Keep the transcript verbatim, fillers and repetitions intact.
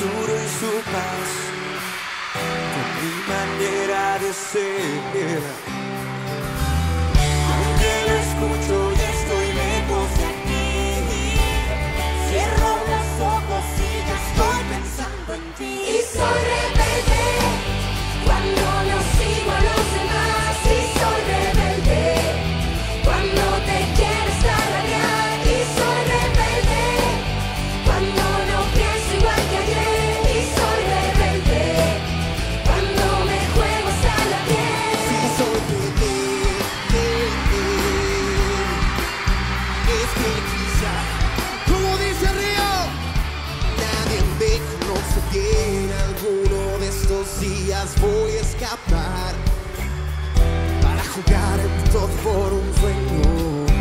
futuro y su paz, con mi manera de ser. Aunque lo escucho y estoy lejos de aquí, cierro los ojos y ya estoy pensando en ti. Y soy rebelde cuando no sigo a los demás. Y soy rebelde cuando te quieres arraigar. Y soy rebelde cuando no pienso igual que ayer. Y soy rebelde cuando me juego hasta la piel. Si soy rebelde, es que quizá, Como dice Río, nadie me conoce bien. Alguno de estos días voy a escapar para jugar en todo por un sueño.